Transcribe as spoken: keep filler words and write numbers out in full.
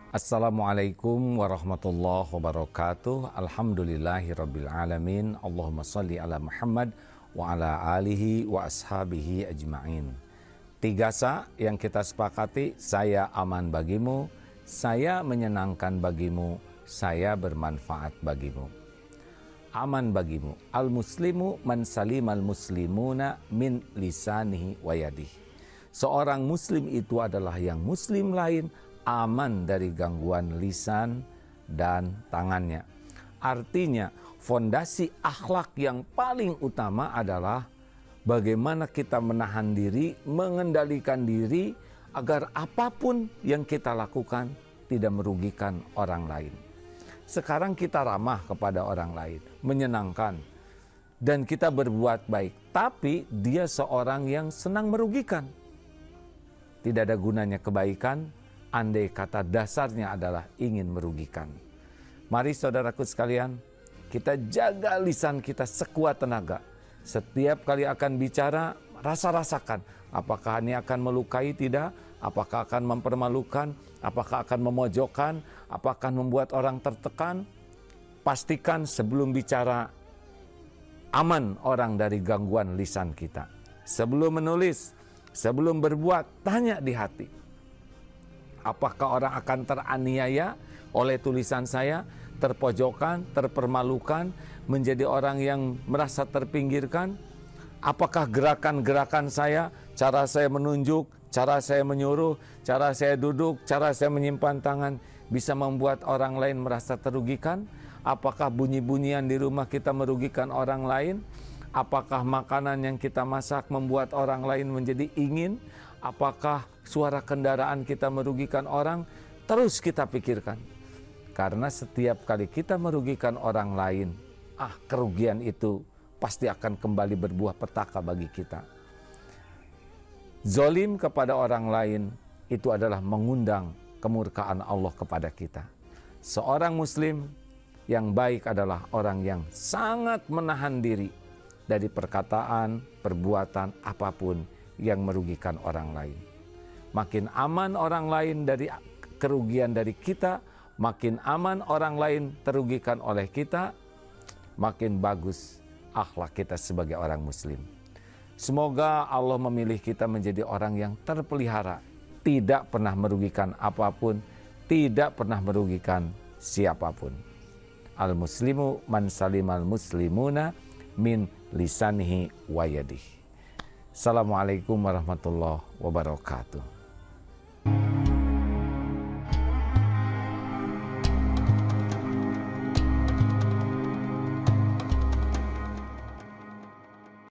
Assalamualaikum warahmatullahi wabarakatuh. Alhamdulillahirabbil alamin. Allahumma shalli ala Muhammad wa ala alihi wa ashabihi ajma'in. Tiga sa yang kita sepakati: saya aman bagimu, saya menyenangkan bagimu, saya bermanfaat bagimu. Aman bagimu. Al-muslimu man salimal muslimuna min lisanihi wa yadihi. Seorang muslim itu adalah yang muslim lain aman dari gangguan lisan dan tangannya. Artinya, fondasi akhlak yang paling utama adalah bagaimana kita menahan diri, mengendalikan diri agar apapun yang kita lakukan tidak merugikan orang lain. Sekarang kita ramah kepada orang lain, menyenangkan, dan kita berbuat baik, tapi dia seorang yang senang merugikan. Tidak ada gunanya kebaikan andai kata dasarnya adalah ingin merugikan. Mari saudaraku sekalian, kita jaga lisan kita sekuat tenaga. Setiap kali akan bicara, rasa-rasakan apakah ini akan melukai tidak, apakah akan mempermalukan, apakah akan memojokkan, apakah membuat orang tertekan. Pastikan sebelum bicara aman orang dari gangguan lisan kita. Sebelum menulis, sebelum berbuat, tanya di hati. Apakah orang akan teraniaya oleh tulisan saya, terpojokkan, terpermalukan, menjadi orang yang merasa terpinggirkan? Apakah gerakan-gerakan saya, cara saya menunjuk, cara saya menyuruh, cara saya duduk, cara saya menyimpan tangan bisa membuat orang lain merasa terugikan? Apakah bunyi-bunyian di rumah kita merugikan orang lain? Apakah makanan yang kita masak membuat orang lain menjadi ingin? Apakah suara kendaraan kita merugikan orang? Terus kita pikirkan. Karena setiap kali kita merugikan orang lain, ah kerugian itu pasti akan kembali berbuah petaka bagi kita. Zolim kepada orang lain itu adalah mengundang kemurkaan Allah kepada kita. Seorang muslim yang baik adalah orang yang sangat menahan diri dari perkataan, perbuatan, apapun yang merugikan orang lain. Makin aman orang lain dari kerugian dari kita, makin aman orang lain terugikan oleh kita, makin bagus akhlak kita sebagai orang muslim. Semoga Allah memilih kita menjadi orang yang terpelihara, tidak pernah merugikan apapun, tidak pernah merugikan siapapun. Al-muslimu man salimal muslimuna min lisanihi wa yadihi. Assalamualaikum warahmatullahi wabarakatuh.